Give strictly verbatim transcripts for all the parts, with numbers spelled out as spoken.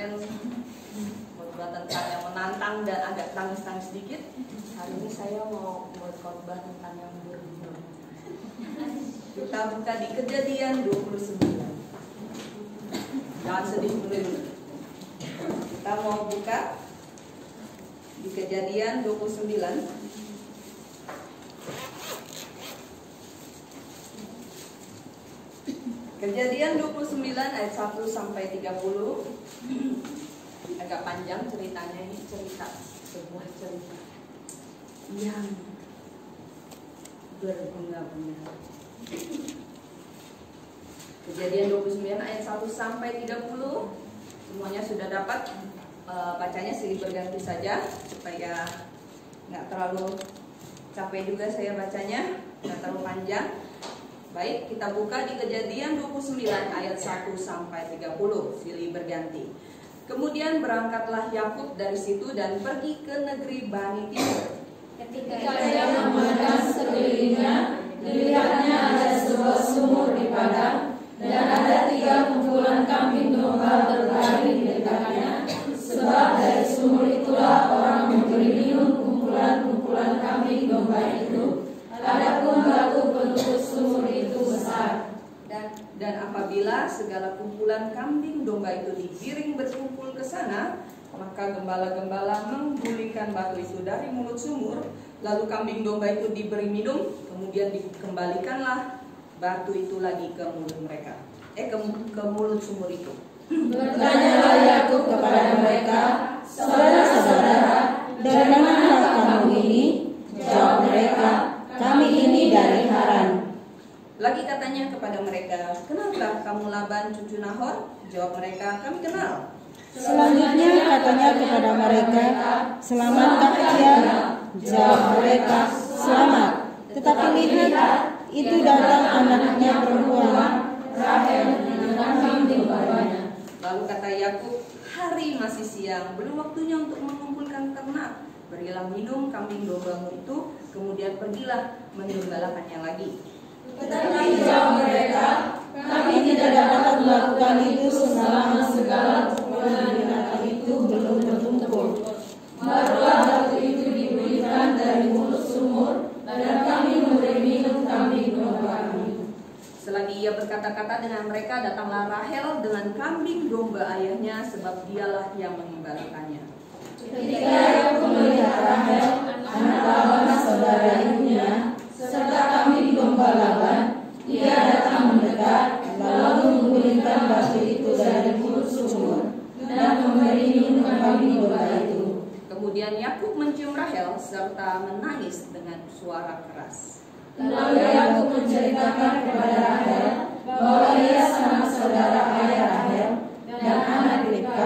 kemarin khotbah tentang yang menantang dan agak tangis-tangis sedikit. Hari ini saya mau buat khotbah tentang yang berguna. Kita buka di Kejadian dua puluh sembilan. Jangan sedih dulu. Kita mau buka di Kejadian dua puluh sembilan. Kejadian dua puluh sembilan ayat satu sampai tiga puluh. Agak panjang ceritanya, ini cerita sebuah cerita yang berbunga-bunga. Kejadian dua puluh sembilan ayat satu sampai tiga puluh. Semuanya sudah dapat, e, bacanya silih berganti saja supaya nggak terlalu capek juga saya bacanya, nggak terlalu panjang. Baik, kita buka di Kejadian dua puluh sembilan ayat satu sampai tiga puluh, silih berganti. Kemudian berangkatlah Yakub dari situ dan pergi ke negeri Bani Timur. Ketika ia memandang sekelilingnya, dilihatnya ada sebuah sumur di padang, dan ada tiga kumpulan kambing domba berlari di dekatnya. Sebab dari sumur itulah orang memberi minum kumpulan-kumpulan kambing domba itu. Adapun batu penutup sumur itu besar. Dan, dan apabila segala kumpulan kambing domba itu digiring berkumpul ke sana, maka gembala-gembala menggulingkan batu itu dari mulut sumur. Lalu kambing domba itu diberi minum, kemudian dikembalikanlah batu itu lagi ke mulut mereka. Eh ke, ke mulut sumur itu. Bertanyalah Yakub kepada mereka, saudara-saudara, dari manakah kamu ini? Jawab mereka, kami ini dari Haran. Lagi katanya kepada mereka, kenalkah kamu Laban cucu Nahor? Jawab mereka, kami kenal. Selanjutnya katanya kepada mereka, selamatkah ia? Jawab mereka, selamat. Tetapi lihat, itu datang anaknya perempuan, Rahel dengan kambing dombanya. Lalu kata Yakub, hari masih siang, belum waktunya untuk mengumpulkan ternak. Berilah minum kambing dombamu itu, kemudian pergilah menggembalakannya lagi. Tetapi jawab mereka, kami tidak dapat melakukan itu selama segala kumpulan binatang itu belum berkumpul. Barulah batu itu diberikan dari mulut sumur, dan kami memberi minum kambing domba kami. Selagi ia berkata-kata dengan mereka, datanglah Rahel dengan kambing domba ayahnya, sebab dialah yang mengembalakannya. Ketika Yakub melihat Rahel, anak Laban saudara ibunya, serta kambing domba Laban, ia datang mendekat, lalu menggulingkan batu itu dari mulut sumur, dan memberi minum kambing domba itu. Kemudian Yakub mencium Rahel serta menangis dengan suara keras. Lalu Yakub menceritakan kepada Rahel bahwa ia sama saudara ayah Rahel dan anak Ribka.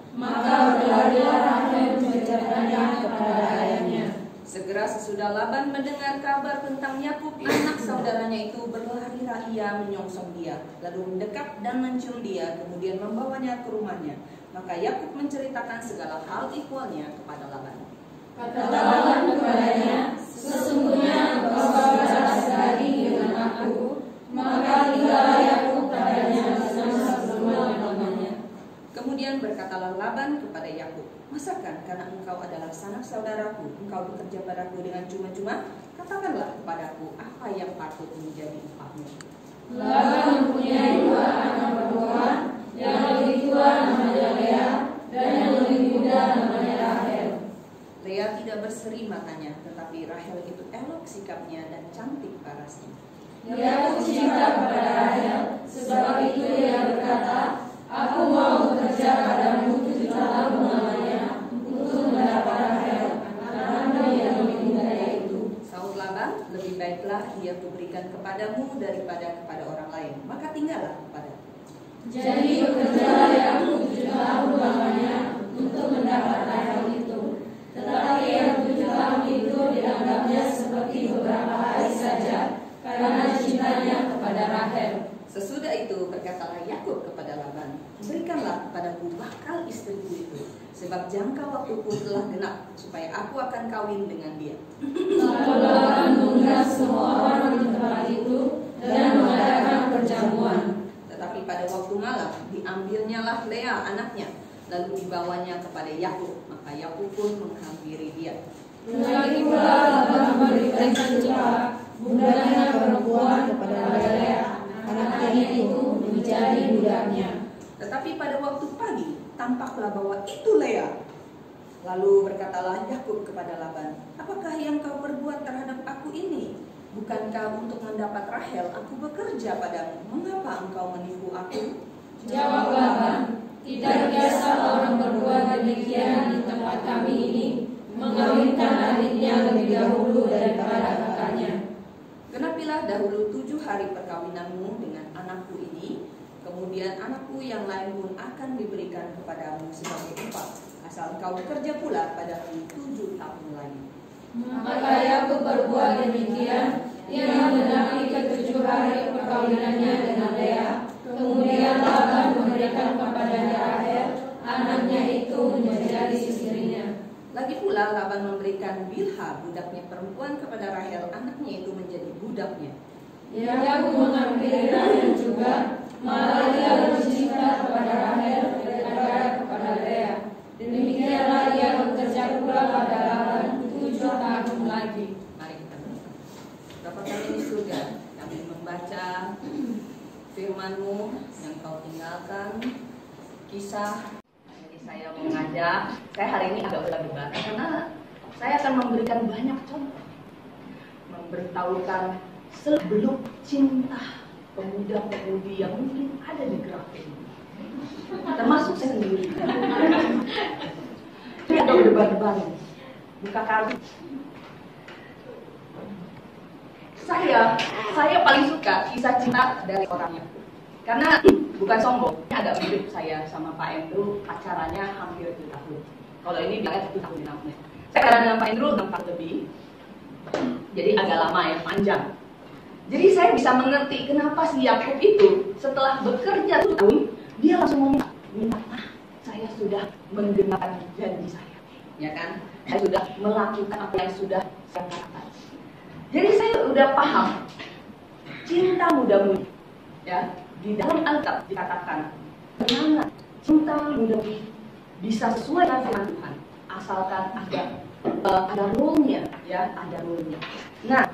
Maka berlarilah Rahel menceritakannya kepada ayahnya. Segera sesudah Laban mendengar kabar tentang Yakub, anak saudaranya itu, berlarilah ia menyongsong dia, lalu mendekat dan mencium dia, kemudian membawanya ke rumahnya. Maka Yakub menceritakan segala hal ihwalnya kepada Laban. Kata Laban kepadanya, sesungguhnya engkau saudara sedaging dengan aku, maka tinggallah Yakub padanya bersama semua temannya. Kemudian berkatalah Laban kepada Yakub, masakan karena engkau adalah sanak saudaraku, engkau bekerja padaku dengan cuma-cuma? Katakanlah kepadaku apa yang patut menjadi upahmu. Laban mempunyai dua anak perempuan, yang lebih tua namanya Lea, dan yang lebih muda namanya Rahel. Lea tidak berseri matanya, tetapi Rahel itu elok sikapnya dan cantik parasnya. Yakub cinta kepada Rahel, sebab itu ia berkata, aku mau bekerja padamu tujuh tahun lamanya untuk mendapat Rahel, anakmu yang lebih muda itu. Saud Laban, lebih baiklah ia kuberikan kepadamu daripada kepada orang lain, maka tinggallah kepadaku. Jadi bekerjalah Yakub tujuh tahun lamanya untuk mendapat Rahel itu. Tetapi yang tujuh tahun itu dianggapnya seperti beberapa hari saja, karena cintanya kepada Rahel. Sesudah itu berkatalah Yakub kepada Laban, berikanlah kepadaku bakal istriku itu, sebab jangka waktuku telah genap, supaya aku akan kawin dengan dia. Lalu Laban mengundang semua orang di tempat itu dan mengadakan perjamuan. Tetapi pada waktu malam diambilnyalah Lea anaknya, lalu dibawanya kepada Yakub, maka Yakub pun menghampiri dia. Lagi pula Laban memberikan Zilpa, budaknya perempuan, kepada Lea, anaknya itu menjadi budaknya. Tetapi pada waktu pagi tampaklah bahwa itu Lea. Lalu berkatalah Yakub kepada Laban, apakah yang kau perbuat terhadap aku ini? Bukankah untuk mendapat Rahel aku bekerja padamu? Mengapa engkau menipu aku? Jawab Laban, tidak biasa orang berbuat demikian di tempat kami ini, mengawinkan adiknya lebih dahulu daripada kakaknya. Genapilah dahulu tujuh hari perkawinanmu dengan anakku ini, kemudian anakku yang lain pun akan diberikan kepadamu sebagai upah, asal engkau bekerja pula padaku tujuh tahun lagi. Maka Yakub berbuat demikian. Ia menggenapi ketujuh hari perkawinannya dengan Lea. Kemudian Laban memberikan kepadanya Rahel, anaknya itu menjadi istrinya. Lagi pula Laban memberikan Bilha, budaknya perempuan, kepada Rahel, anaknya itu menjadi budaknya. Yakub menghampiri Rahel juga, malah ia lebih cinta kepada Rahel daripada kepada Lea. Demikianlah ia bekerja pula pada Laban tujuh tahun lagi. Mari kita berdoa. Bapa kami di surga, kami membaca firman-Mu yang Kau tinggalkan, kisah. Jadi saya mengajak, saya hari ini agak berdebat karena saya akan memberikan banyak contoh, memberitahukan seluk-beluk cinta pemuda-pemudi yang mungkin ada di grafik ini, termasuk saya sendiri. Ini ada berdebat-debat, buka kartu. Saya, saya paling suka kisah cinta dari orangnya. Karena bukan sombong, agak mirip saya sama Pak Andrew, pacarannya hampir tujuh tahun. Kalau ini bilangnya tujuh tahun namanya. Saya pacaran dengan Pak Andrew enam tahun lebih, jadi agak lama ya, panjang. Jadi saya bisa mengerti kenapa si Yakub itu setelah bekerja tujuh tahun, dia langsung meminta, minta, ah, saya sudah menggenapkan janji saya, ya kan? Saya sudah melakukan apa yang sudah saya katakan. Jadi saya udah paham cinta muda-mudi, ya. Di dalam Alkitab dikatakan, bagaimana cinta muda-mudi bisa sesuai dengan firman Tuhan, asalkan ada uh, ada rule-nya, ya, ada rule-nya. Nah,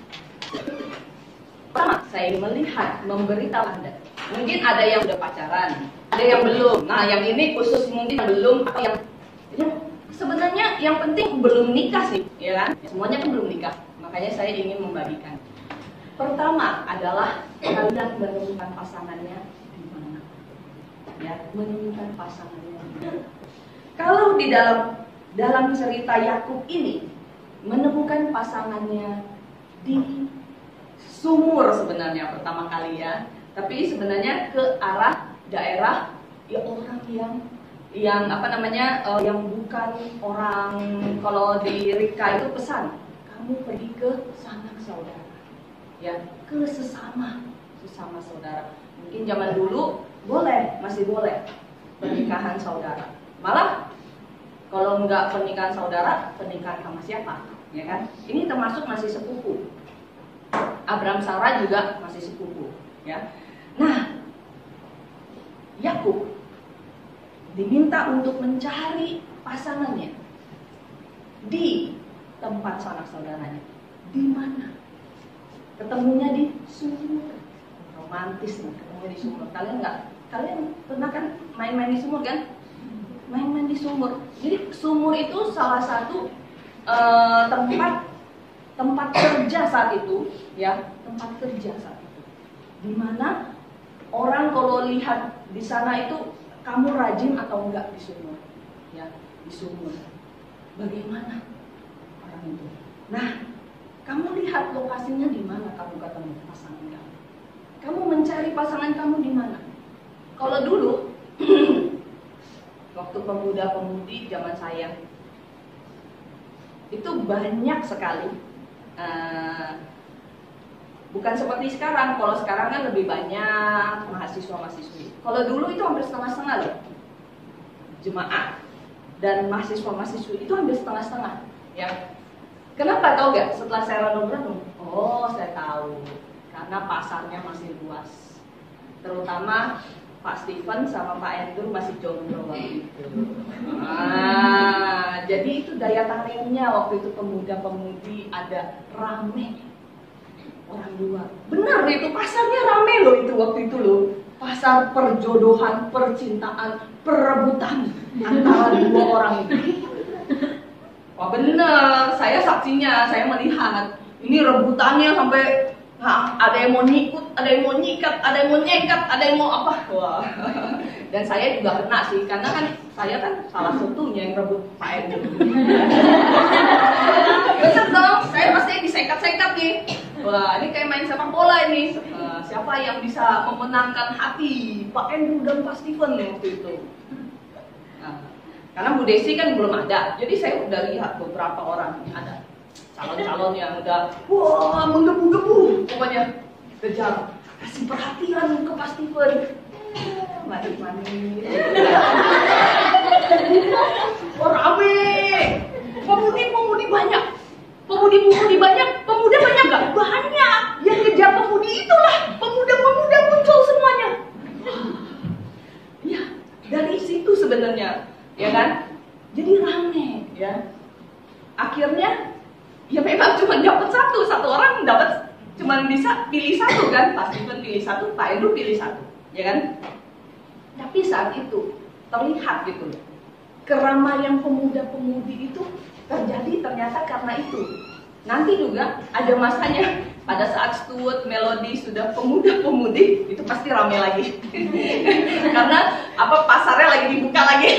pertama saya melihat, memberitahu Anda, mungkin ada yang udah pacaran, ada yang belum. Nah, yang ini khusus mungkin yang belum atau yang, yang sebenarnya yang penting belum nikah sih, ya kan? Semuanya kan belum nikah, makanya saya ingin membagikan. Pertama adalah kalian menemukan pasangannya di mana, ya, menemukan pasangannya di mana. Kalau di dalam dalam cerita Yakub ini menemukan pasangannya di sumur sebenarnya pertama kali ya, tapi sebenarnya ke arah daerah ya orang yang yang apa namanya uh, yang bukan orang. Kalau di Rika itu pesan kamu pergi ke sanak saudara, ya, ke sesama sesama saudara. Mungkin zaman dulu boleh, masih boleh pernikahan saudara. Malah kalau nggak pernikahan saudara, pernikahan sama siapa, ya kan? Ini termasuk masih sepupu. Abraham Sarah juga masih sepupu, ya. Nah, Yakub diminta untuk mencari pasangannya di tempat sanak saudaranya. Di mana? Ketemunya di sumur. Romantis nih, ketemunya di sumur. Kalian nggak? Kalian pernah kan main-main di sumur kan? Main-main di sumur. Jadi sumur itu salah satu uh, tempat tempat kerja saat itu, ya, tempat kerja saat itu. Di mana orang kalau lihat di sana itu kamu rajin atau enggak di sumur, ya, di sumur. Bagaimana orang itu? Nah, kamu lihat lokasinya di mana kamu ketemu pasangan kamu. Kamu mencari pasangan kamu di mana? Kalau dulu waktu pemuda-pemudi zaman saya itu banyak sekali, uh, bukan seperti sekarang. Kalau sekarang kan lebih banyak mahasiswa-mahasiswi. Kalau dulu itu hampir setengah-setengah loh, jemaah dan mahasiswa-mahasiswi itu hampir setengah-setengah, ya. Kenapa tahu gak? Setelah saya renung-renung, oh saya tahu, karena pasarnya masih luas, terutama Pak Steven sama Pak Andrew masih jomblo waktu itu. Ah, jadi itu daya tariknya waktu itu, pemuda-pemudi ada rame orang luar. Benar itu, pasarnya rame loh itu waktu itu loh. Pasar perjodohan, percintaan, perebutan antara dua orang itu. Wah bener, saya saksinya, saya melihat ini rebutannya sampai nah, ada yang mau nyikut, ada yang mau nyikat, ada yang mau nyekat, ada yang mau apa. Wah. Dan saya juga kena sih, karena kan saya kan salah satunya yang rebut Pak Edi. Bener dong, saya pasti disekat-sekat nih. Wah, ini kayak main sepak bola ini. Uh, siapa yang bisa memenangkan hati Pak Andrew dan Pak Steven waktu itu? Nah, karena Bu Desi kan belum ada, jadi saya udah lihat beberapa orang ini ada calon-calon yang udah wah menggebu-gebu, pokoknya kejar, kasih perhatian ke Pak Steven. Manis-manis. Oh rame, pemudi-pemudi banyak. Pemudi-pemudi banyak, pemuda banyak gak? Banyak. Yang kejar pemudi itulah, pemuda-pemuda muncul semuanya. Ya, dari situ sebenarnya, ya kan? Jadi rame, ya. Akhirnya, ya memang cuma dapat satu, satu orang dapat cuma bisa pilih satu kan? Pak Steven pilih satu, Pak Andrew pilih satu, ya kan? Tapi saat itu terlihat gitu, keramaian pemuda-pemudi itu terjadi ternyata karena itu. Nanti juga ada masanya pada saat Stuart Melody sudah pemuda-pemudi itu pasti ramai lagi. Karena apa, pasarnya lagi dibuka lagi.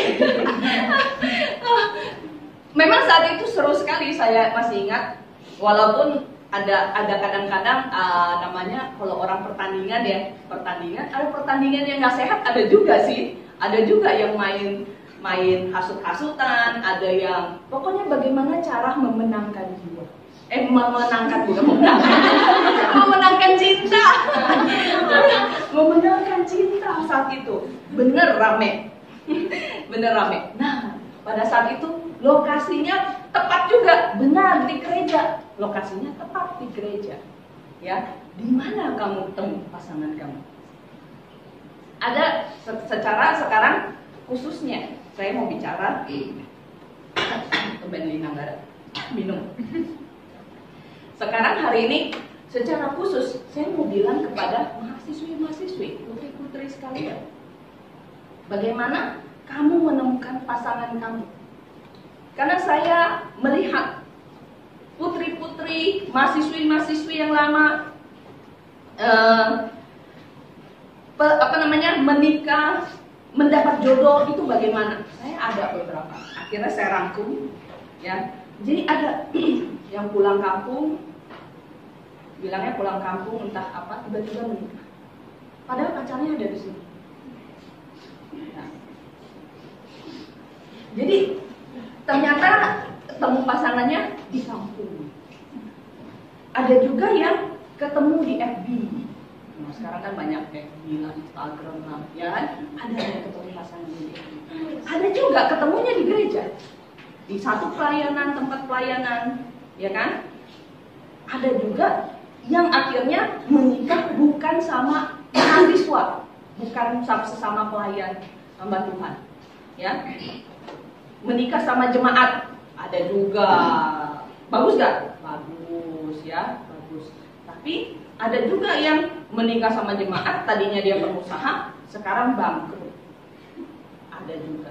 Memang saat itu seru sekali, saya masih ingat. Walaupun ada ada kadang-kadang uh, namanya kalau orang pertandingan ya, pertandingan ada pertandingan yang nggak sehat, ada juga sih. Ada juga yang main main hasut-hasutan, ada yang pokoknya bagaimana cara memenangkan jiwa. Eh memenangkan bukan memenangkan. memenangkan cinta. memenangkan cinta saat itu. Bener rame. Bener rame. Nah, pada saat itu lokasinya tepat juga, benar di gereja. Lokasinya tepat di gereja. Ya, di mana kamu temu pasangan kamu? Ada secara sekarang khususnya saya mau bicara minum. Sekarang hari ini secara khusus saya mau bilang kepada mahasiswi-mahasiswi, putri-putri sekalian, bagaimana kamu menemukan pasangan kamu? Karena saya melihat putri-putri, mahasiswi-mahasiswi yang lama eh, apa namanya menikah, mendapat jodoh itu bagaimana? Saya ada beberapa. Akhirnya saya rangkum, ya. Jadi ada yang pulang kampung, bilangnya pulang kampung entah apa, tiba-tiba menikah. Padahal pacarnya ada di sini. Nah. Jadi ternyata ketemu pasangannya di kampung. Ada juga yang ketemu di F B. Nah, sekarang kan banyak F B lah, Instagram lah, ya kan? Ada yang ketemu pasangan di F B. Ada juga ketemunya di gereja, di satu pelayanan, tempat pelayanan, ya kan? Ada juga yang akhirnya menikah bukan sama mahasiswa, bukan sesama pelayan hamba Tuhan, ya? Menikah sama jemaat, ada juga. Bagus gak? Bagus, ya, bagus. Tapi ada juga yang menikah sama jemaat, tadinya dia pengusaha, sekarang bangkrut. Ada juga.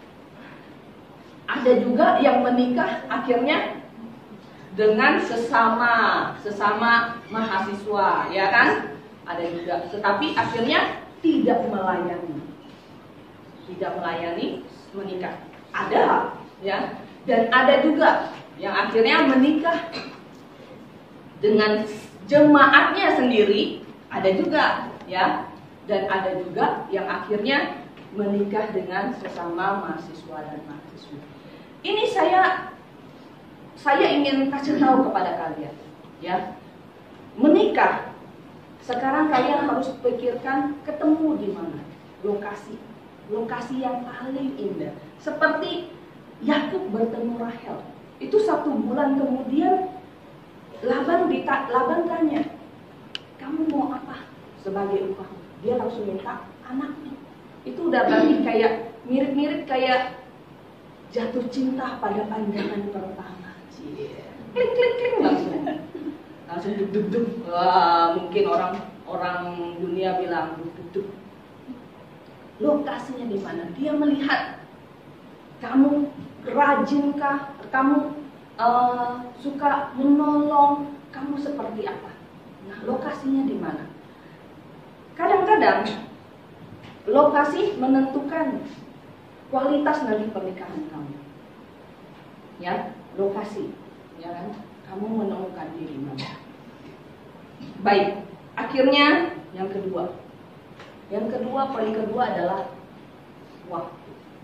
Ada juga yang menikah akhirnya dengan sesama sesama mahasiswa, ya kan? Ada juga. Tetapi akhirnya tidak melayani, tidak melayani menikah. Ada, ya. Dan ada juga yang akhirnya menikah dengan jemaatnya sendiri, ada juga, ya. Dan ada juga yang akhirnya menikah dengan sesama mahasiswa dan mahasiswi. Ini saya saya ingin kasih tahu kepada kalian, ya. Menikah sekarang kalian harus pikirkan ketemu di mana, lokasi, lokasi yang paling indah. Seperti Yakub bertemu Rahel, itu satu bulan kemudian Laban dita, Laban tanya, kamu mau apa sebagai upah? Dia langsung minta anaknya. itu udah berarti kayak mirip-mirip kayak jatuh cinta pada pandangan pertama. Klik klik klik langsung, langsung duk duk duk. Wah, mungkin orang orang dunia bilang duk duk duk. Lokasinya di mana? Dia melihat kamu rajinkah, kamu uh, suka menolong, kamu seperti apa? Nah, lokasinya di mana? Kadang-kadang lokasi menentukan kualitas nanti pernikahan kamu. Ya, lokasi, ya kan? Kamu menemukan diri mana? Baik, akhirnya yang kedua. Yang kedua, poin kedua adalah waktu.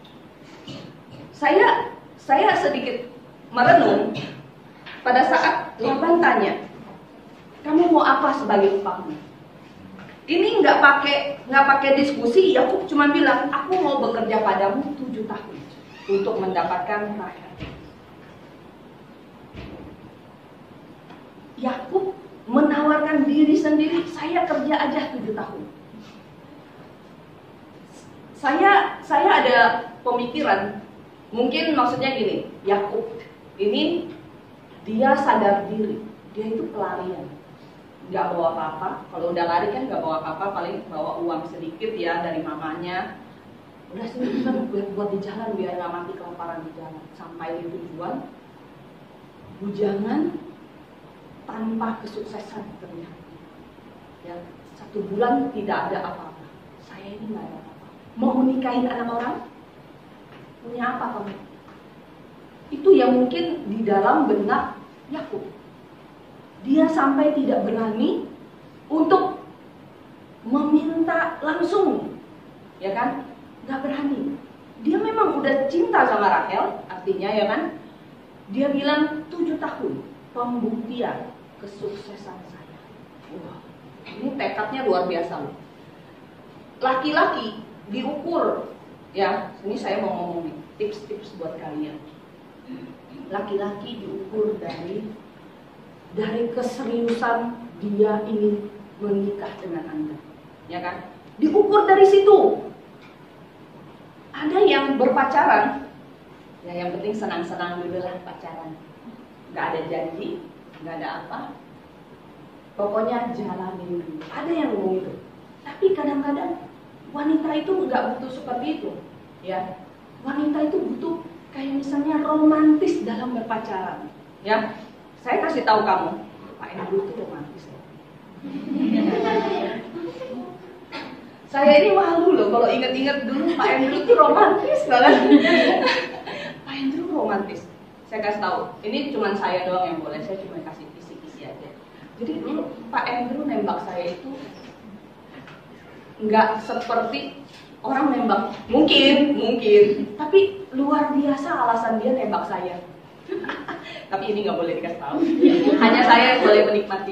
Saya saya sedikit merenung pada saat Laban tanya, kamu mau apa sebagai upahmu? Ini nggak pakai nggak pakai diskusi. Yakub cuma bilang, aku mau bekerja padamu tujuh tahun untuk mendapatkan Rahel. Yakub menawarkan diri sendiri, saya kerja aja tujuh tahun. Saya saya ada pemikiran, mungkin maksudnya gini, Yakub ini dia sadar diri, dia itu pelarian. Nggak bawa apa-apa, kalau udah lari kan nggak bawa apa-apa, paling bawa uang sedikit ya dari mamanya. Udah sedikit kan buat, buat di jalan biar nggak mati kelaparan di jalan. Sampai di tujuan, bujangan tanpa kesuksesan ternyata. Ya, satu bulan tidak ada apa-apa. Saya ini nggak ada apa-apa. Mau nikahin anak orang? Punya apa kamu? Itu yang mungkin di dalam benak Yakub. Dia sampai tidak berani untuk meminta langsung, ya kan? Gak berani. Dia memang udah cinta sama Rahel, artinya ya kan? Dia bilang tujuh tahun pembuktian kesuksesan saya. Wah, ini tekadnya luar biasa loh. Laki-laki diukur, ya. Ini saya mau ngomong nih, tips-tips buat kalian. Laki-laki diukur dari dari keseriusan dia ingin menikah dengan Anda, ya kan? Diukur dari situ. Ada yang berpacaran, ya yang penting senang-senang dulu lah pacaran. Gak ada janji, gak ada apa. Pokoknya jalanin dulu. Ada yang ngomong itu. Tapi kadang-kadang wanita itu nggak butuh seperti itu, ya. Wanita itu butuh kayak misalnya romantis dalam berpacaran, ya. Saya kasih tahu kamu, Pak Andrew itu romantis. Saya ini malu loh kalau ingat-ingat dulu Pak Andrew itu romantis banget. Pak Andrew romantis. Saya kasih tahu, ini cuma saya doang yang boleh, saya cuma kasih kisi-kisi aja. Jadi dulu Pak Andrew nembak saya itu nggak seperti orang nembak, mungkin, mungkin, tapi luar biasa alasan dia nembak saya. Tapi ini nggak boleh dikasih tahu. Hanya saya yang boleh menikmati.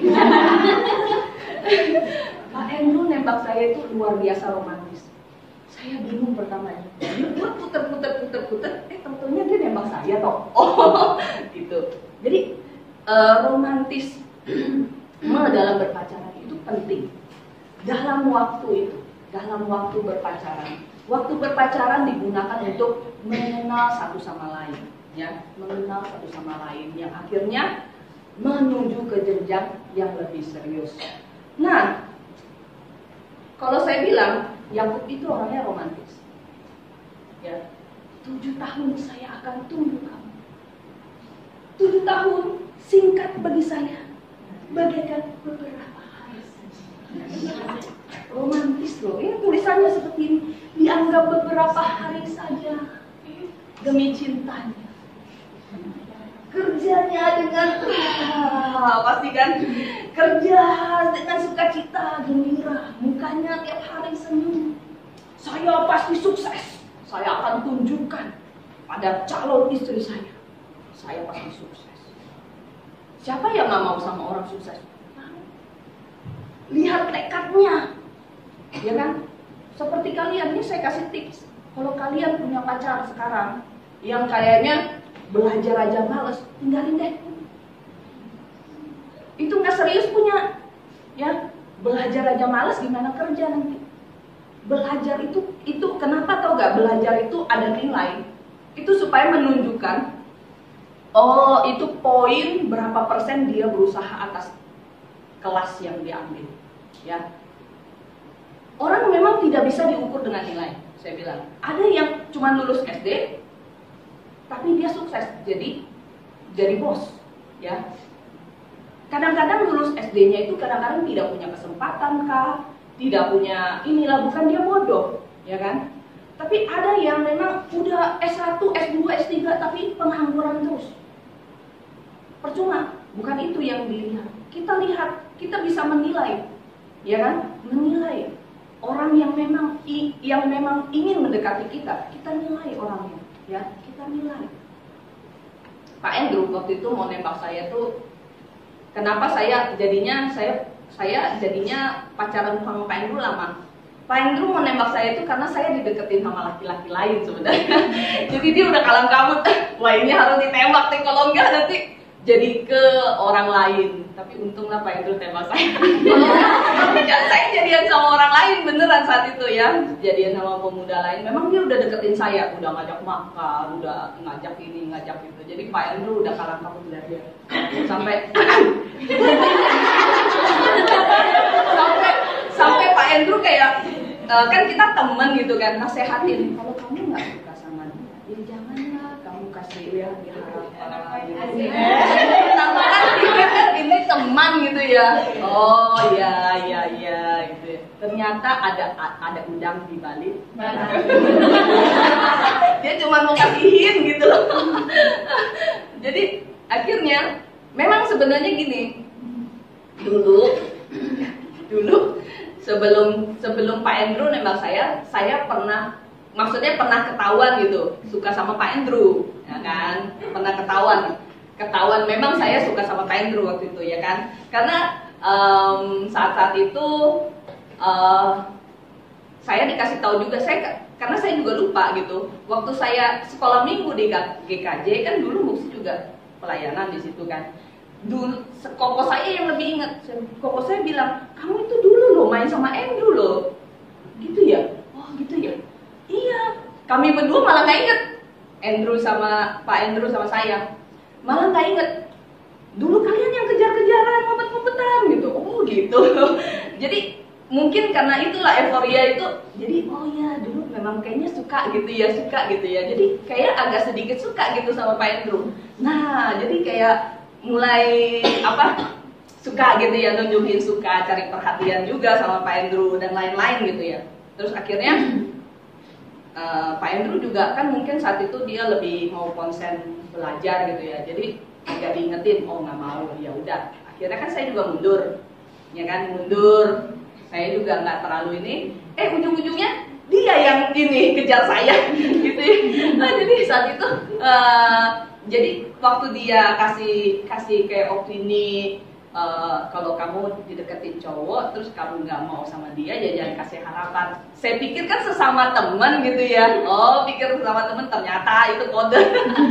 Pak Andrew nembak saya itu luar biasa romantis. Saya bingung pertamanya. Dia puter puter puter puter. Eh tentunya dia nembak saya toh. Oh gitu. Jadi uh, romantisme dalam berpacaran itu penting. Dalam waktu itu, dalam waktu berpacaran. Waktu berpacaran digunakan untuk mengenal satu sama lain. Ya, mengenal satu sama lain yang akhirnya menuju ke jenjang yang lebih serius. Nah, kalau saya bilang Yakub itu orangnya romantis. Ya, tujuh tahun saya akan tunggu kamu. Tujuh tahun singkat bagi saya, bagaikan beberapa hari saja. Romantis loh. Ini tulisannya seperti ini. Dianggap beberapa hari saja demi cintanya. Kerjanya dengan ah, pasti kan kerja dengan sukacita gembira, mukanya tiap hari senyum. Saya pasti sukses. Saya akan tunjukkan pada calon istri saya, saya pasti sukses. Siapa yang nggak mau sama orang sukses? Lihat tekadnya, ya kan? Seperti kalian, ini saya kasih tips. Kalau kalian punya pacar sekarang yang kayaknya belajar aja males, tinggalin deh. Itu nggak serius punya, ya. Belajar aja males, gimana kerja nanti? belajar itu itu kenapa tau gak? Belajar itu ada nilai. Itu supaya menunjukkan, oh itu poin berapa persen dia berusaha atas kelas yang diambil, ya. Orang memang tidak bisa diukur dengan nilai. Saya bilang, ada yang cuma lulus S D, tapi dia sukses jadi jadi bos, ya. Kadang-kadang lulus S D-nya itu kadang-kadang tidak punya kesempatan kah, tidak punya inilah, bukan dia bodoh, ya kan? Tapi ada yang memang udah S satu, S dua, S tiga tapi pengangguran terus. Percuma, bukan itu yang dilihat. Kita lihat, kita bisa menilai, ya kan? Menilai orang yang memang yang memang ingin mendekati kita, kita nilai orangnya, ya, kita nilai. Pak Andrew waktu itu mau nembak saya tuh, kenapa saya jadinya saya saya jadinya pacaran sama Pak Andrew lama. Pak Andrew mau nembak saya itu karena saya dideketin sama laki-laki lain sebenarnya. Jadi dia udah kalang kabut, wah ini harus ditembak nih, kalau enggak nanti jadi ke orang lain. Tapi untunglah Pak Andrew tembak saya. Dan saya jadian sama orang lain beneran saat itu, ya. Jadian sama pemuda lain. Memang dia udah deketin saya, udah ngajak makan, udah ngajak ini, ngajak itu. Jadi Pak Andrew udah kalang kabut dari dia. Sampai sampai sampai Pak Andrew kayak uh, kan kita temen gitu kan, nasehatin, kalau kamu nggak suka sama dia, ya janganlah kamu kasih dia diharapkan. Pertama kan pikir kan ini teman gitu ya. Oh ya ya ya gitu. Ternyata ada ada udang di balik. Dia cuma mau kasihin gitu loh. Jadi akhirnya memang sebenarnya gini. Dulu dulu sebelum sebelum Pak Andrew nembak saya, saya pernah, maksudnya pernah ketahuan gitu, suka sama Pak Andrew, ya kan? Pernah ketahuan, ketahuan memang saya suka sama Pak Andrew waktu itu, ya kan? Karena um, saat-saat itu uh, saya dikasih tahu juga, saya karena saya juga lupa gitu. Waktu saya sekolah minggu di G K J kan dulu Muksi juga pelayanan di situ kan. Dulu koko saya yang lebih ingat, koko saya bilang, kamu itu dulu loh main sama Andrew loh, gitu ya? Oh gitu ya? Iya, kami berdua malah nggak inget. Andrew sama Pak Andrew sama saya malah nggak inget. Dulu kalian yang kejar-kejaran, ngumpet-ngumpetan gitu. Oh gitu. Jadi mungkin karena itulah euforia itu. Jadi oh ya dulu memang kayaknya suka gitu ya, suka gitu ya. Jadi kayak agak sedikit suka gitu sama Pak Andrew. Nah jadi kayak mulai apa suka gitu ya, nunjukin suka, cari perhatian juga sama Pak Andrew dan lain-lain gitu ya. Terus akhirnya uh, Pak Andrew juga kan mungkin saat itu dia lebih mau konsen belajar gitu ya, jadi agak diingetin, oh nggak mau, ya udah. Akhirnya kan saya juga mundur, ya kan mundur. Saya juga nggak terlalu ini. Eh ujung-ujungnya dia yang ini kejar saya, gitu ya. Nah, jadi saat itu. Uh, Jadi waktu dia kasih kasih kayak opini, uh, kalau kamu dideketin cowok terus kamu nggak mau sama dia, ya jangan kasih harapan. Saya pikir kan sesama teman gitu ya. Oh pikir sesama teman, ternyata itu kode.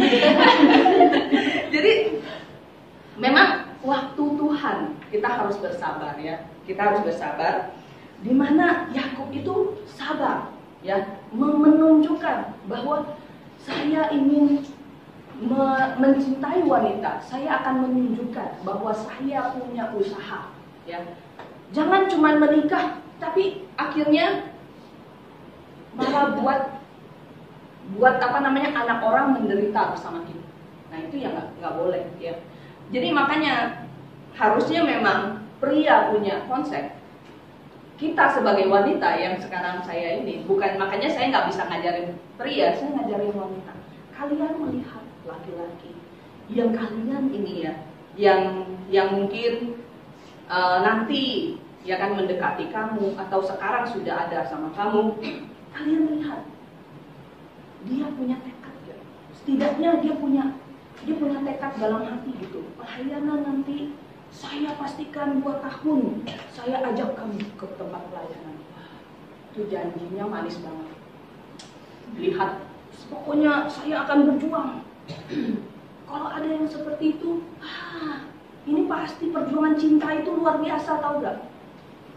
Jadi memang waktu Tuhan kita harus bersabar ya. Kita harus bersabar. Dimana Yakub itu sabar ya, menunjukkan bahwa saya ingin mencintai wanita, saya akan menunjukkan bahwa saya punya usaha, ya. Jangan cuma menikah, tapi akhirnya malah buat buat apa namanya anak orang menderita bersama kita. Nah itu ya nggak nggak boleh, ya. Jadi makanya harusnya memang pria punya konsep. Kita sebagai wanita yang sekarang saya ini, bukan makanya saya nggak bisa ngajarin pria, saya ngajarin wanita. Kalian melihat laki-laki yang kalian ini ya, yang yang mungkin uh, nanti ya kan mendekati kamu atau sekarang sudah ada sama kamu, kalian lihat dia punya tekad ya. Setidaknya dia punya dia punya tekad dalam hati gitu. Pelayanan nanti saya pastikan dua tahun saya ajak kamu ke tempat pelayanan. Itu janjinya manis banget. Lihat, pokoknya saya akan berjuang. Kalau ada yang seperti itu, ah, ini pasti perjuangan cinta itu luar biasa, tahu gak?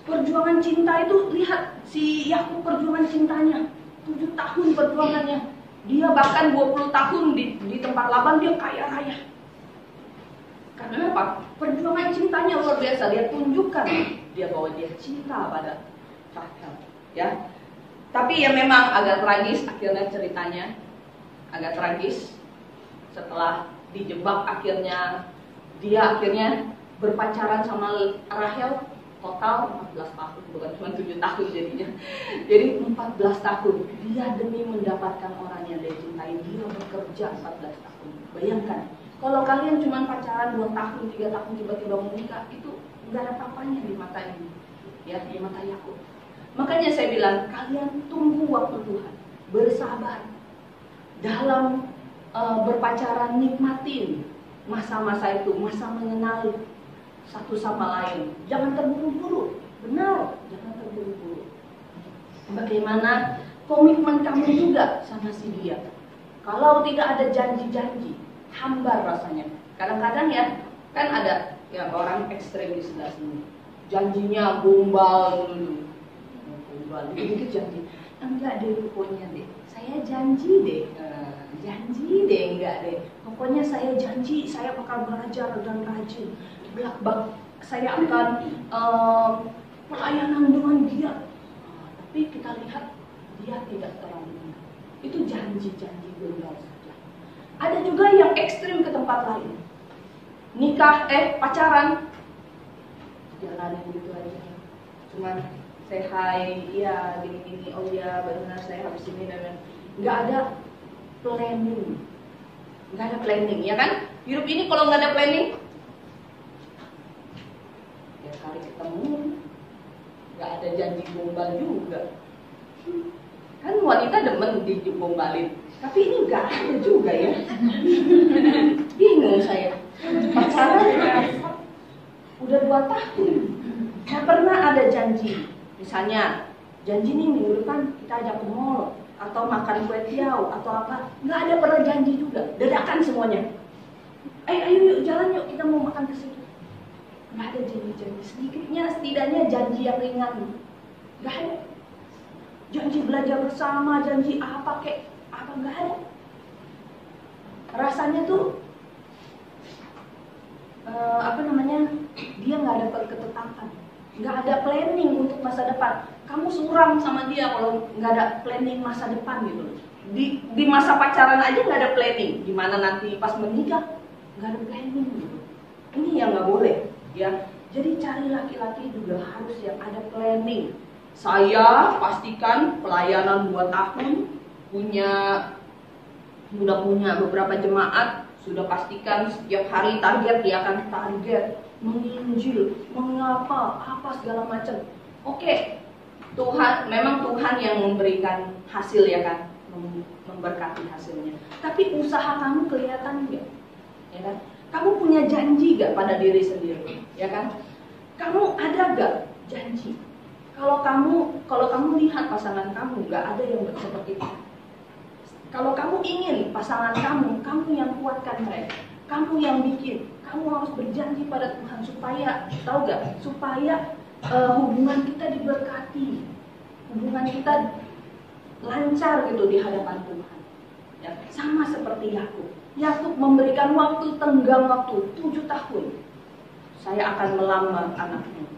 Perjuangan cinta itu, lihat si Yakub perjuangan cintanya, tujuh tahun perjuangannya. Dia bahkan dua puluh tahun di, di tempat Laban dia kaya raya. Karena apa? Perjuangan cintanya luar biasa. Dia tunjukkan dia bahwa dia cinta pada Rahel, ya. Tapi ya memang agak tragis akhirnya ceritanya, agak tragis. Setelah dijebak akhirnya dia akhirnya berpacaran sama Rahel total empat belas tahun, bukan cuma tujuh tahun jadinya. Jadi empat belas tahun dia demi mendapatkan orang yang dia cintai, dia bekerja empat belas tahun. Bayangkan, kalau kalian cuma pacaran dua tahun, tiga tahun tiba-tiba menikah, itu nggak ada apa-apanya di mata ini, ya, di mata Yakub. Makanya saya bilang, kalian tunggu waktu Tuhan, bersabar dalam uh, berpacaran, nikmatin masa-masa itu, masa mengenal satu sama lain. Jangan terburu-buru, benar, jangan terburu-buru. Bagaimana komitmen kamu juga sama si dia? Kalau tidak ada janji-janji, hambar rasanya. Kadang-kadang ya, kan ada ya orang ekstrem di sebelah sini. Janjinya gombal dulu, gombal, dikit-dikit janji. Enggak deh, pokoknya deh, saya janji deh, uh, janji deh, enggak deh. Pokoknya saya janji, saya bakal belajar dan rajin. Belak-belak saya akan uh, pelayanan dengan giat. Nah, tapi kita lihat dia tidak terlalu ingat. Itu janji-janji gombal saja. Ada juga yang ekstrim ke tempat lain. Nikah, eh pacaran, jalanin gitu aja. Cuman say hi, iya gini-gini, oh iya benar saya habis ini dan nggak ada planning, nggak ada planning, ya kan? Hidup ini kalau nggak ada planning, ya kali ketemu, nggak ada janji gombal juga. Kan wanita demen digombalin, tapi ini nggak ada juga ya. Bingung saya. Pacaran udah dua tahun, nggak pernah ada janji. Misalnya janji nih minggu depan kita ajak ke mall atau makan kue tiaw atau apa, nggak ada pernah janji juga. Dadakan semuanya. Ayo ayo yuk jalan yuk kita mau makan ke situ. Nggak ada janji-janji. Sedikitnya setidaknya janji yang ringan. Nggak ada. Janji belajar bersama, janji apa kek, apa nggak ada. Rasanya tuh uh, apa namanya, dia nggak ada ketetapan, nggak ada planning untuk masa depan. Kamu suram sama dia kalau nggak ada planning masa depan gitu. Di di masa pacaran aja nggak ada planning, gimana nanti pas menikah nggak ada planning gitu. Ini yang nggak boleh, ya. Jadi cari laki-laki juga harus yang ada planning. Saya pastikan pelayanan dua tahun, punya sudah punya beberapa jemaat, sudah pastikan setiap hari target, dia akan target menginjil, mengapa, apa segala macam. Oke, Tuhan, memang Tuhan yang memberikan hasil ya kan, memberkati hasilnya. Tapi usaha kamu kelihatan nggak? Ya kan? Kamu punya janji gak pada diri sendiri? Ya kan? Kamu ada gak janji? Kalau kamu kalau kamu lihat pasangan kamu nggak ada yang seperti itu. Kalau kamu ingin pasangan kamu, kamu yang kuatkan mereka, kamu yang bikin, kamu harus berjanji pada Tuhan supaya, tahu gak? Supaya uh, hubungan kita diberkati, hubungan kita lancar gitu di hadapan Tuhan. Ya, sama seperti Yakub. Yakub memberikan waktu, tenggang waktu tujuh tahun. Saya akan melamar anakmu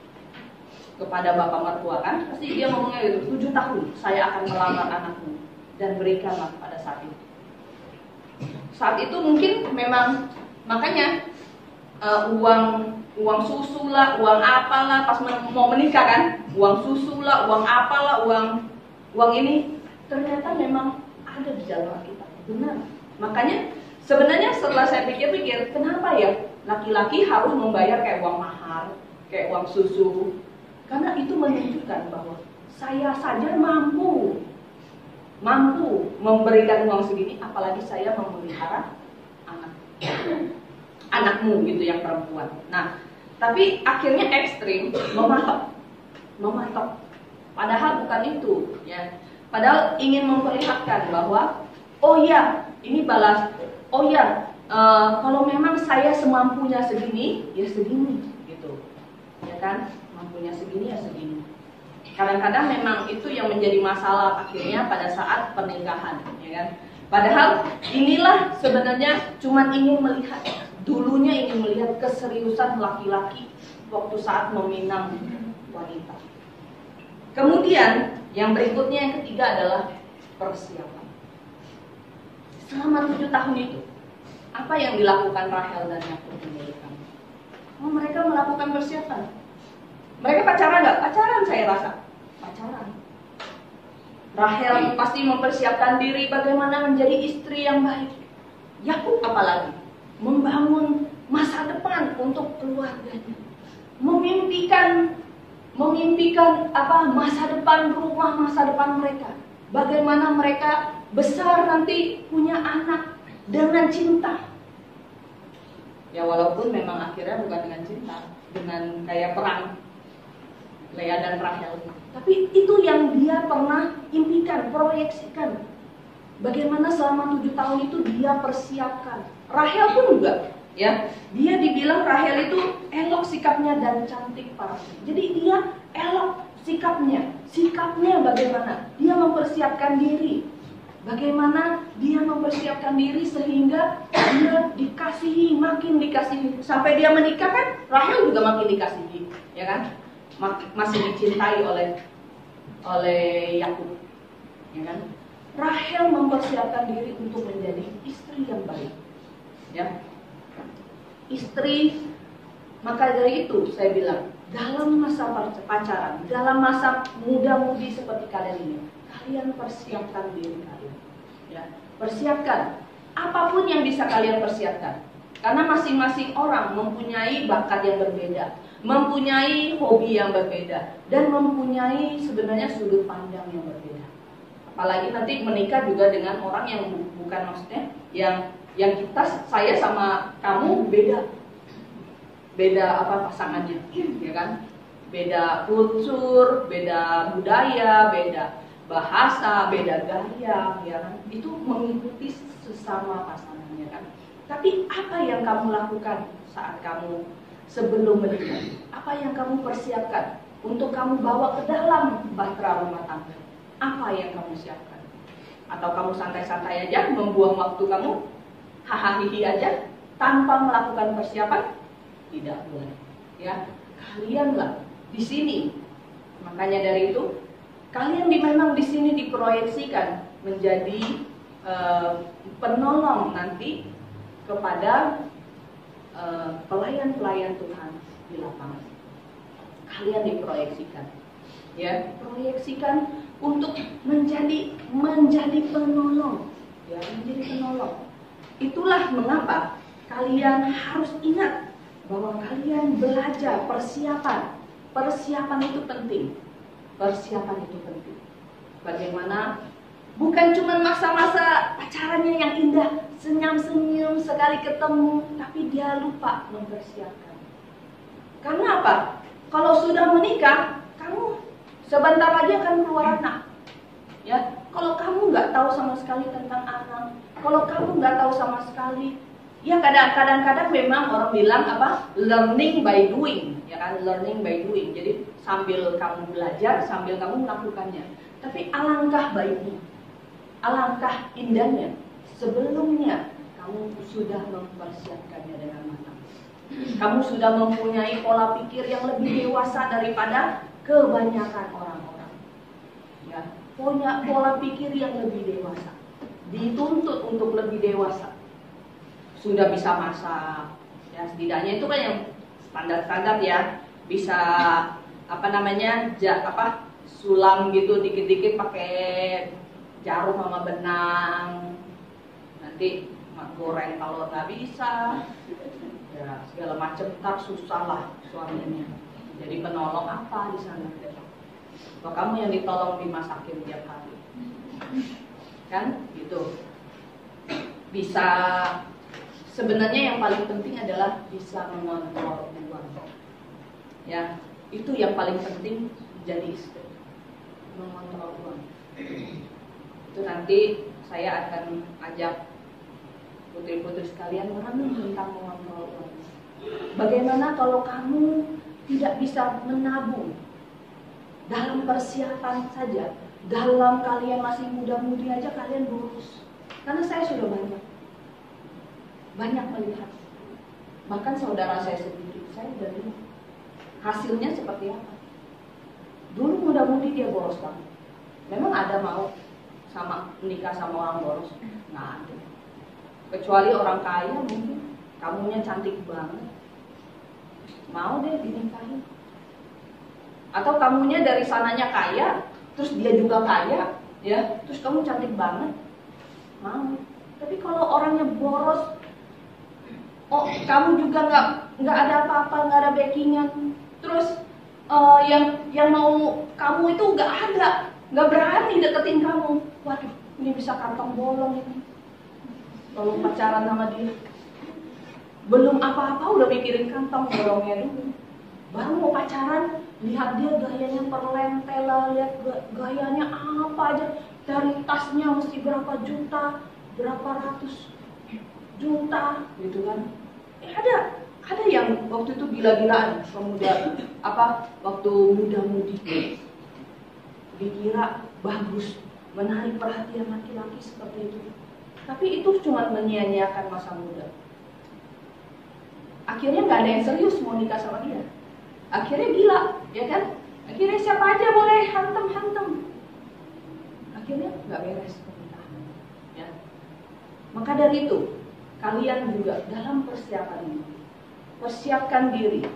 kepada bapak mertua, kan pasti dia ngomongnya gitu, tujuh tahun saya akan melamar anakmu dan berikanlah pada saat itu. Saat itu mungkin memang makanya uh, uang uang susu lah, uang apalah pas mau menikah kan, uang susu lah, uang apalah, uang uang ini ternyata memang ada di dalam kita, benar. Makanya sebenarnya setelah saya pikir-pikir, kenapa ya laki-laki harus membayar kayak uang mahar, kayak uang susu? Karena itu menunjukkan bahwa saya saja mampu mampu memberikan uang segini, apalagi saya memelihara anak anakmu gitu yang perempuan. Nah, tapi akhirnya ekstrim, mematok, mematok. Padahal bukan itu, ya. Padahal ingin memperlihatkan bahwa, oh ya, ini balas. Oh ya, uh, kalau memang saya semampunya segini, ya segini, gitu, ya kan? mampunya segini ya segini. Kadang-kadang memang itu yang menjadi masalah akhirnya pada saat pernikahan, ya kan? Padahal inilah sebenarnya cuma ingin melihat, dulunya ingin melihat keseriusan laki-laki waktu saat meminang wanita. Kemudian yang berikutnya yang ketiga adalah persiapan. Selama tujuh tahun itu, apa yang dilakukan Rahel dan Yakub menurut kamu? Oh, mereka melakukan persiapan. Mereka pacaran nggak? Pacaran saya rasa. Pacaran. Rahel pasti mempersiapkan diri bagaimana menjadi istri yang baik. Yakub apalagi membangun masa depan untuk keluarganya, memimpikan, memimpikan apa masa depan rumah, masa depan mereka. Bagaimana mereka besar nanti punya anak dengan cinta. Ya walaupun memang akhirnya bukan dengan cinta, dengan kayak perang Lea dan Rahel. Tapi itu yang dia pernah impikan, proyeksikan. Bagaimana selama tujuh tahun itu dia persiapkan. Rahel pun juga, ya. Dia dibilang Rahel itu elok sikapnya dan cantik parasnya. Jadi dia elok sikapnya. Sikapnya bagaimana? Dia mempersiapkan diri. Bagaimana dia mempersiapkan diri sehingga dia dikasihi, makin dikasihi. Sampai dia menikah kan, Rahel juga makin dikasihi, ya kan? Masih dicintai oleh oleh Yakub, ya kan? Rahel mempersiapkan diri untuk menjadi istri yang baik, ya. Istri, maka dari itu saya bilang dalam masa pacaran, dalam masa muda-mudi seperti kalian ini, kalian persiapkan diri kalian, ya. Persiapkan apapun yang bisa kalian persiapkan, karena masing-masing orang mempunyai bakat yang berbeda, mempunyai hobi yang berbeda, dan mempunyai sebenarnya sudut pandang yang berbeda. Apalagi nanti menikah juga dengan orang yang bukan, maksudnya yang yang kita, saya sama kamu beda, beda apa pasangannya, ya kan? Beda kultur, beda budaya, beda bahasa, beda gaya, ya kan? Itu mengikuti sesama pasangannya kan. Tapi apa yang kamu lakukan saat kamu sebelum menikah? Apa yang kamu persiapkan untuk kamu bawa ke dalam bahtera rumah tangga? Apa yang kamu siapkan? Atau kamu santai-santai aja membuang waktu kamu, hahaha aja tanpa melakukan persiapan? Tidak boleh, ya. Kalianlah di sini. Makanya dari itu kalian di, memang di sini diproyeksikan menjadi uh, penolong nanti kepada pelayan-pelayan uh, Tuhan di lapangan. Kalian diproyeksikan, ya, proyeksikan untuk menjadi menjadi penolong, ya, menjadi penolong. Itulah mengapa kalian harus ingat bahwa kalian belajar persiapan. Persiapan itu penting. Persiapan itu penting. Bagaimana bukan cuma masa-masa pacarannya yang indah, senyum-senyum sekali ketemu, tapi dia lupa mempersiapkan. Karena apa? Kalau sudah menikah, kamu sebentar lagi akan keluar anak, ya. Kalau kamu nggak tahu sama sekali tentang anak, kalau kamu nggak tahu sama sekali, ya kadang-kadang memang orang bilang apa? Learning by doing, ya kan? Learning by doing. Jadi sambil kamu belajar, sambil kamu melakukannya. Tapi alangkah baiknya, alangkah indahnya sebelumnya kamu sudah mempersiapkannya dengan matang. Kamu sudah mempunyai pola pikir yang lebih dewasa daripada kebanyakan orang-orang, ya, punya pola pikir yang lebih dewasa, dituntut untuk lebih dewasa, sudah bisa masak, ya, setidaknya itu kan yang standar-standar, ya, bisa apa namanya, ja, apa sulam gitu dikit-dikit pakai jarum sama benang, nanti goreng telur nggak bisa, ya, segala macam, tak susah lah suaminya. Jadi penolong apa di sana? Kalau kamu yang ditolong dimasakin tiap hari, kan? Gitu. Bisa. Sebenarnya yang paling penting adalah bisa mengontrol uang. Ya, itu yang paling penting jadi istri. Mengontrol uang. Itu nanti saya akan ajak putri-putri sekalian merenung tentang mengontrol uang. Bagaimana kalau kamu tidak bisa menabung dalam persiapan saja, dalam kalian masih muda-mudi aja kalian boros. Karena saya sudah banyak, banyak melihat, bahkan saudara saya sendiri, saya udah lihat hasilnya seperti apa. Dulu muda-mudi dia boros banget. Memang ada mau sama menikah sama orang boros? Nggak ada. Kecuali orang kaya mungkin, kamunya cantik banget, mau deh dinikahin. Atau kamunya dari sananya kaya, terus dia juga kaya, ya, terus kamu cantik banget, mau. Tapi kalau orangnya boros, oh kamu juga nggak nggak ada apa-apa, nggak ada backingan, terus uh, yang yang mau kamu itu nggak ada, nggak berani deketin kamu. Waduh, ini bisa kantong bolong ini. Kalau pacaran sama dia, belum apa-apa udah mikirin kantong bolongnya dulu. Baru mau pacaran, lihat dia gayanya perlentela, lihat gayanya apa aja, dari tasnya mesti berapa juta, berapa ratus juta, gitu kan? Eh, ada, ada yang waktu itu gila-gilaan, pemuda apa? Waktu muda-mudi, dikira bagus, menarik perhatian laki-laki seperti itu. Tapi itu cuma menyia-nyiakan masa muda. Akhirnya nggak ada yang serius mau nikah sama dia. Akhirnya gila, ya kan? Akhirnya siapa aja boleh hantem-hantem. Akhirnya nggak beres pernikahan. Ya. Maka dari itu, kalian juga dalam persiapan ini, persiapkan diri,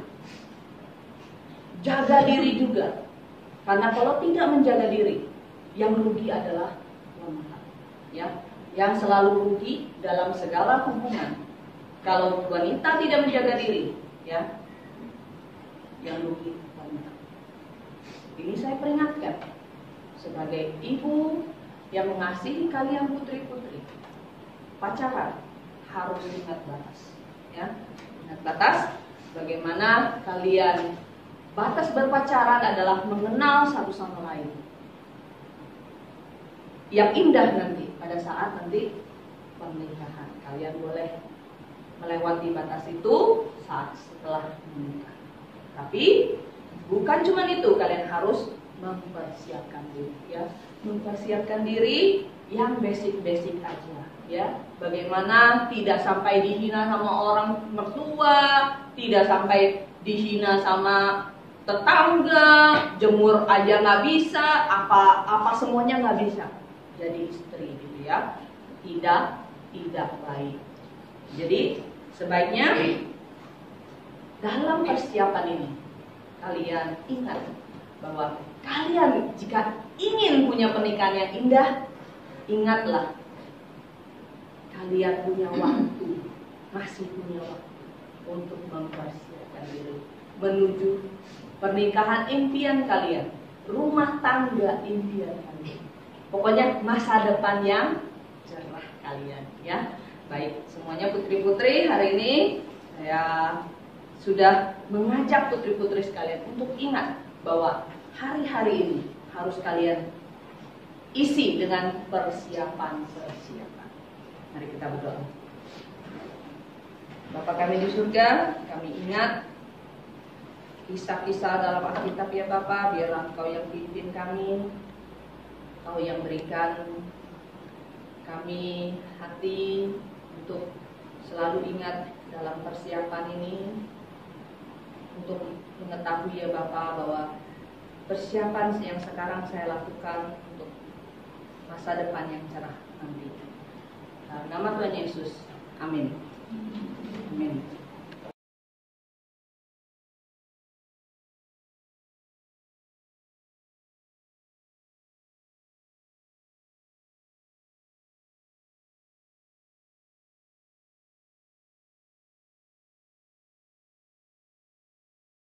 jaga diri juga. Karena kalau tidak menjaga diri, yang rugi adalah wanita. Ya. Yang selalu rugi dalam segala hubungan. Kalau wanita tidak menjaga diri, ya, yang rugi wanita. Ini saya peringatkan sebagai ibu yang mengasihi kalian putri-putri. Pacaran harus ingat batas, ya, ingat batas. Bagaimana kalian batas berpacaran adalah mengenal satu sama lain. Yang indah nanti pada saat nanti pernikahan, kalian boleh melewati batas itu saat setelah menikah. Tapi bukan cuma itu, kalian harus mempersiapkan diri, ya, mempersiapkan diri yang basic-basic aja, ya. Bagaimana tidak sampai dihina sama orang mertua, tidak sampai dihina sama tetangga, jemur aja nggak bisa, apa apa semuanya nggak bisa. Jadi istri gitu ya, tidak tidak baik. Jadi sebaiknya dalam persiapan ini kalian ingat bahwa kalian jika ingin punya pernikahan yang indah, ingatlah kalian punya waktu, masih punya waktu untuk mempersiapkan diri menuju pernikahan impian kalian, rumah tangga impian kalian. Pokoknya masa depan yang cerah kalian, ya. Baik, semuanya putri-putri, hari ini saya sudah mengajak putri-putri sekalian untuk ingat bahwa hari-hari ini harus kalian isi dengan persiapan-persiapan. Mari kita berdoa. Bapa kami di surga, kami ingat kisah-kisah dalam Alkitab ya Bapa, biarlah Engkau yang pimpin kami, Engkau yang berikan kami hati untuk selalu ingat dalam persiapan ini, untuk mengetahui ya Bapa bahwa persiapan yang sekarang saya lakukan untuk masa depan yang cerah nanti. Dalam nama Tuhan Yesus, amin. Amin.